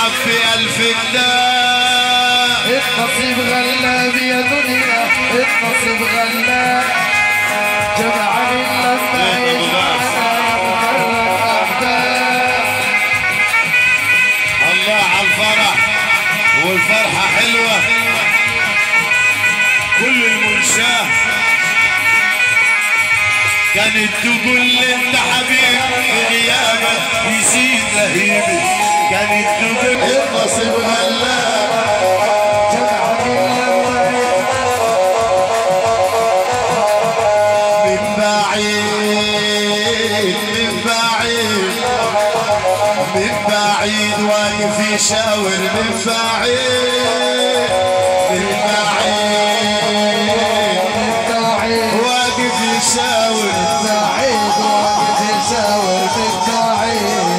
يتعب بألف الداء. النصيب غلاب يا دنيا، النصيب غلاب جمعني لما الله على الفرح، والفرحة حلوة كل المنشاه كانت تقول لي انت حبيبي غيابك يزيد لهيبي، كانت تقول النصيب غلاب من بعيد من بعيد من بعيد واقف يشاور من بعيد من بعيد واقف يشاور بعيد واقف يشاور من بعيد.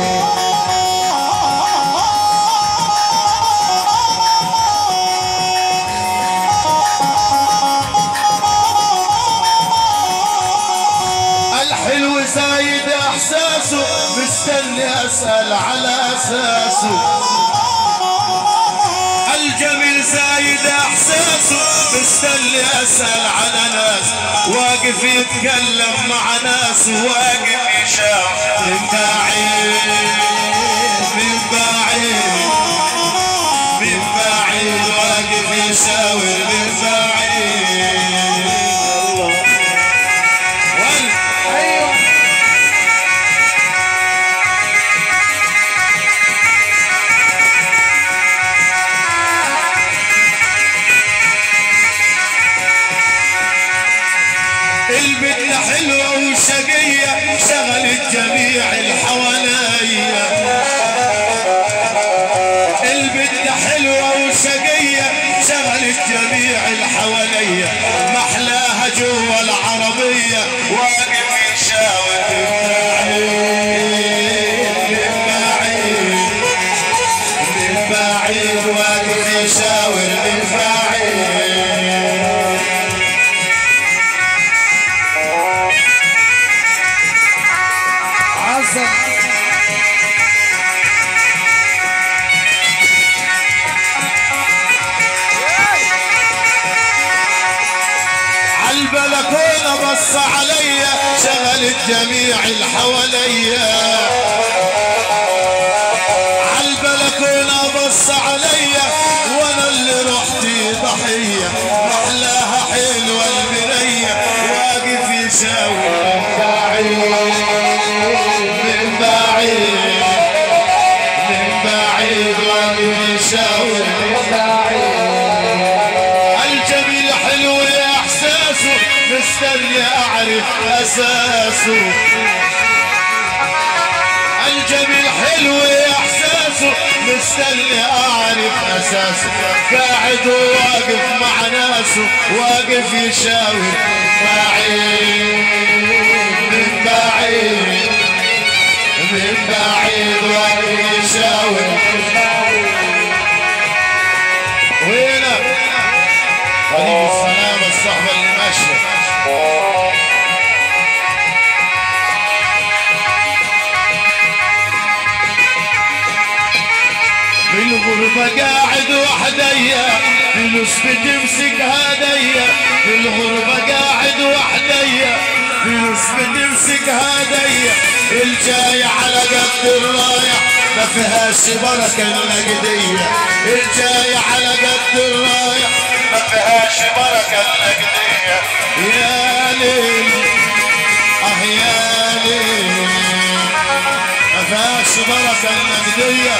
الحلو زايد احساسه مستني اسال على اساسه، الجميل زايد احساسه مستني اسال على ناس، واقف يتكلم مع ناس واقف يشاور من بعيد من بعيد من بعيد واقف يشاور من بعيد. البنت حلوة وشقية شغلت جميع الحوالية، البنت حلوة وشقية شغلت جميع الحوالية، محلاها جوا العربية واقف يشاور من بعيد من بعيد واقف يشاور من بعيد. عالبلكونة بص عليا شغلت جميع الحواليا، عالبلكونة بص عليا وانا اللي رحت ضحية، محلاها حلوة البنية واقف يشاور من بعيد من بعيد واقف يشاور من بعيد. الجميل حلو يا احساسه مستني اعرف اساسه، الجميل حلو يا احساسه مستني اعرف اساسه، قاعد وواقف مع ناسه واقف يشاور بعيد من بعيد من بعيد واقف يشاور من بعيد. وهنا طريق السلامة الصحبة اللي ماشية بالغربة قاعد وحديا، فلوس بتمسك هدية، بالغربة قاعد وحديا، فلوس بتمسك هدية، الجاي على قد الرايح ما فيهاش بركة النقدية، الجاي على قد الرايح ما فيهاش بركة النقدية. يا ليل يا ليل ما فيهاش بركة النقدية.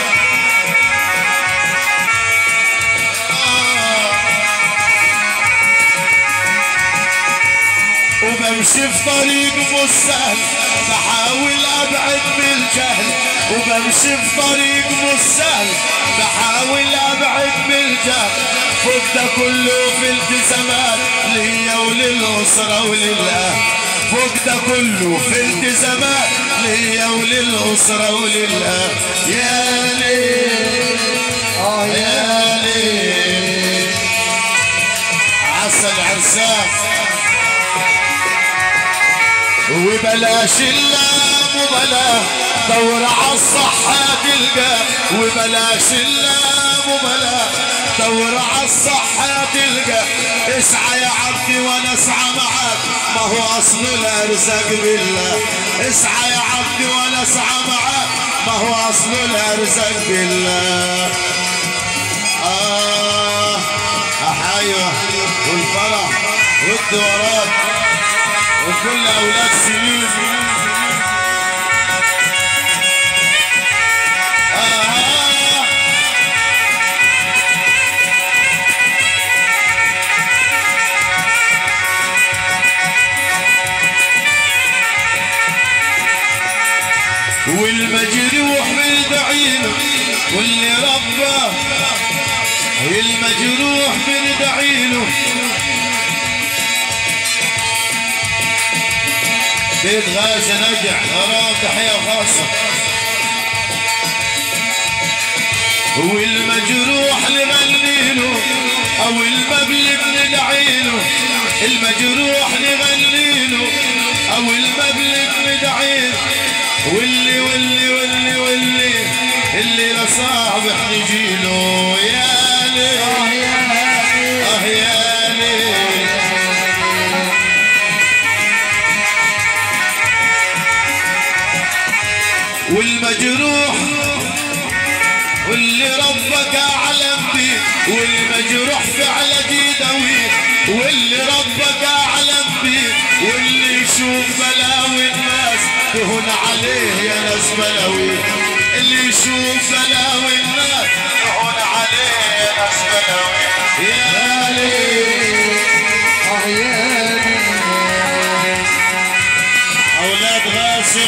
وبمشي في طريق مش سهل بحاول ابعد من الجهل، وبمشي في طريق مش سهل بحاول ابعد من الجهل، فوق ده كله في التزامات ليا وللاسره وللاهل، فوق ده كله في التزامات ليا وللاسره وللاهل. يا ليل يا ليل عسل عرسان وبلاش اللام وبلا دور عالصحة تلقى، وبلاش اللام وبلا دور على الصحة تلقى اسعى يا عبدي وانا اسعى معك ما هو اصل الارزاق بالله اسعى يا عبدي وانا اسعى معك ما هو اصل الارزاق بالله احيوه والفرح والدورات وكل اولاد سنين والمجروح بندعيله واللي ربه المجروح بندعيله بيت غازي نجح غرام تحية خاصة والمجروح نغنيله او المبلغ ندعيله المجروح نغنيله او المبلغ ندعيله واللي واللي واللي واللي اللي لصاحبك نجيله يا ليل يا ليل والمجروح واللي ربك اعلم بيه والمجروح فعلا يداويه واللي ربك اعلم بيه واللي يشوف بلاوي الناس تهون عليه يا ناس بلاوي اللي يشوف بلاوي الناس تهون عليه يا ناس بلاوي يا ليل يا ليل اولاد غاسل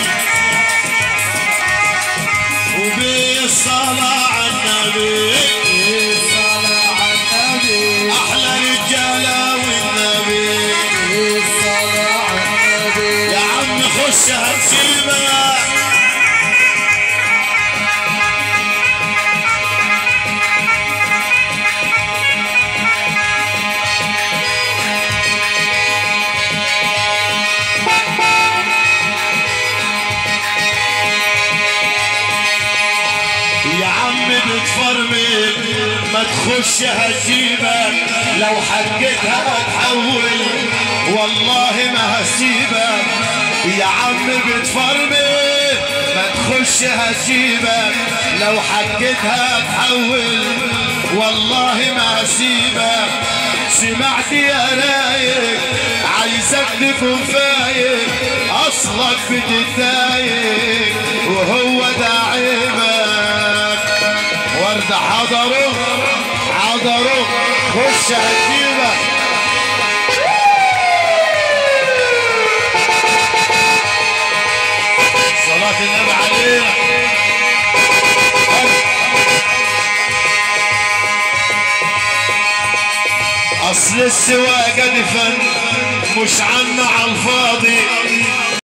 وبالصلاة على النبي بالصلاة على النبي احلى رجالة والنبي بالصلاة على النبي يا عم خش هتسيبك يا عم بتفرمل ما تخش هتجيبك لو حقتها هتحول والله ما هسيبك يا عم بتفرمل ما تخش هتجيبك لو حقتها هتحول والله ما هسيبك سمعت يا رايق عايزك تكون فايق اصلك بتتضايق وهو ده عيبك ورد حضروا خش هتجيبك صلاة النبي علينا اصل السواقة دي فن مش عنا على الفاضي